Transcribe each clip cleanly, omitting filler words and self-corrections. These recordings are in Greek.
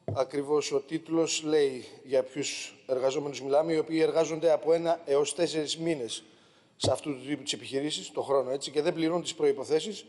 Ακριβώς ο τίτλος λέει για ποιους εργαζόμενους μιλάμε, οι οποίοι εργάζονται από 1 έως 4 μήνες σε αυτού του τύπου της επιχειρήσης, το χρόνο έτσι, και δεν πληρούν τις προϋποθέσεις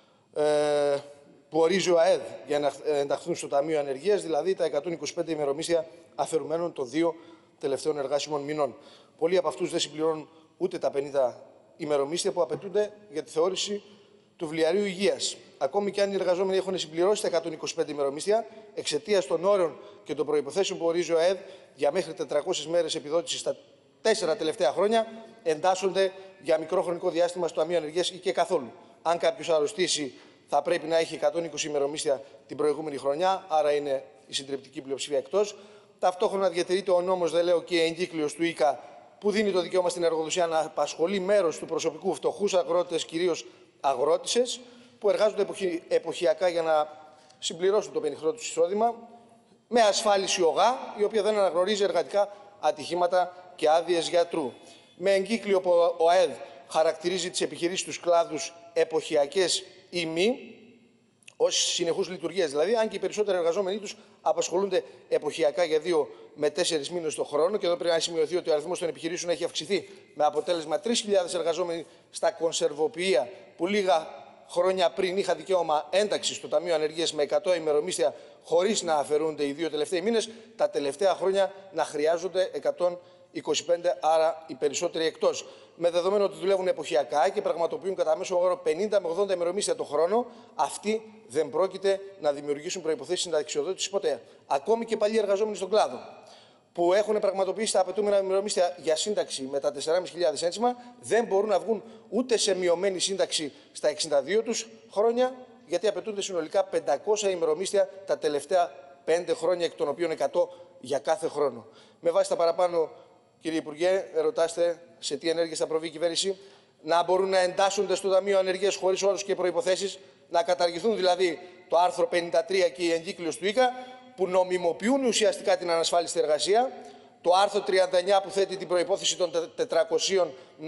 που ορίζει ο ΑΕΔ για να ενταχθούν στο Ταμείο Ανεργίας, δηλαδή τα 125 ημερομίσθια αφαιρουμένων των 2 τελευταίων εργάσιμων μηνών. Πολλοί από αυτούς δεν συμπληρώνουν ούτε τα 50 ημερομίσθια που απαιτούνται για τη θεώρηση του βιβλιαρίου υγείας. Ακόμη και αν οι εργαζόμενοι έχουν συμπληρώσει τα 125 ημερομίσθια, εξαιτίας των όρων και των προϋποθέσεων που ορίζει ο ΑΕΔ για μέχρι 400 μέρες επιδότηση στα 4 τελευταία χρόνια, εντάσσονται για μικρό χρονικό διάστημα στο Ταμείο Ανεργίας ή και καθόλου. Αν κάποιος αρρωστήσει, θα πρέπει να έχει 120 ημερομίσθια την προηγούμενη χρονιά, άρα είναι η συντριπτική πλειοψηφία εκτός. Ταυτόχρονα διατηρείται ο νόμος, δεν λέω, και εγκύκλειος του ΙΚΑ, που δίνει το δικαίωμα στην εργοδοσία να απασχολεί μέρος του προσωπικού, φτωχούς αγρότες, κυρίως αγρότησες, που εργάζονται εποχιακά για να συμπληρώσουν το πενιχρό τους εισόδημα, με ασφάλιση ΟΓΑ, η οποία δεν αναγνωρίζει εργατικά ατυχήματα και άδειες γιατρού. Με εγκύκλιο που ο ΑΕΔ χαρακτηρίζει τις επιχειρήσεις τους κλάδους εποχιακές ή μη, ως συνεχούς λειτουργίας δηλαδή, αν και οι περισσότεροι εργαζόμενοι τους απασχολούνται εποχιακά για 2 με 4 μήνες το χρόνο. Και εδώ πρέπει να σημειωθεί ότι ο αριθμός των επιχειρήσεων έχει αυξηθεί με αποτέλεσμα 3.000 εργαζόμενοι στα κονσερβοποιεία, που λίγα χρόνια πριν είχα δικαίωμα ένταξη στο Ταμείο Ανεργίας με 100 ημερομίσθια, χωρίς να αφαιρούνται οι 2 τελευταίοι μήνες, τα τελευταία χρόνια να χρειάζονται 125, άρα οι περισσότεροι εκτός. Με δεδομένο ότι δουλεύουν εποχιακά και πραγματοποιούν κατά μέσο όρο 50 με 80 ημερομίσθια το χρόνο, αυτοί δεν πρόκειται να δημιουργήσουν προϋποθέσεις συνταξιοδότησης ποτέ. Ακόμη και παλιοί εργαζόμενοι στον κλάδο, που έχουν πραγματοποιήσει τα απαιτούμενα ημερομίσθια για σύνταξη με τα 4.500 ένσημα, δεν μπορούν να βγουν ούτε σε μειωμένη σύνταξη στα 62 τους χρόνια, γιατί απαιτούνται συνολικά 500 ημερομίσθια τα τελευταία 5 χρόνια, εκ των οποίων 100 για κάθε χρόνο. Με βάση τα παραπάνω, κύριε Υπουργέ, ρωτάστε σε τι ενέργειες θα προβεί η κυβέρνηση, να μπορούν να εντάσσονται στο Ταμείο Ανεργίας χωρίς όρους και προϋποθέσεις, να καταργηθούν δηλαδή το άρθρο 53 και η εγκύκλειος του ΙΚΑ, που νομιμοποιούν ουσιαστικά την ανασφάλιστη εργασία, το άρθρο 39 που θέτει την προϋπόθεση των 400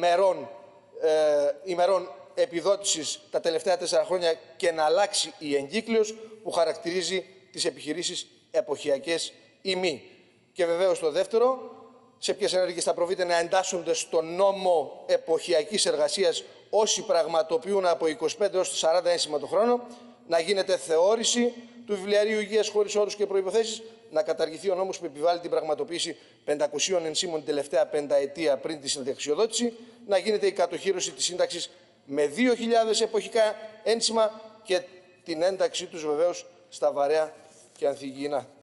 ημερών επιδότησης τα τελευταία 4 χρόνια και να αλλάξει η εγκύκλειος που χαρακτηρίζει τις επιχειρήσεις εποχιακές ή μη. Και βεβαίως το δεύτερο, σε ποιες ενέργειες θα προβείτε να εντάσσονται στο νόμο εποχιακής εργασίας όσοι πραγματοποιούν από 25 έως 40 ένσημα το χρόνο, να γίνεται θεώρηση του βιβλιαρίου υγείας χωρίς όρους και προϋποθέσεις, να καταργηθεί ο νόμος που επιβάλλει την πραγματοποίηση 500 ενσήμων την τελευταία πενταετία πριν τη συνταξιοδότηση, να γίνεται η κατοχύρωση της σύνταξης με 2.000 εποχικά ένσημα και την ένταξή τους βεβαίως στα βαρέα και ανθυγιεινά.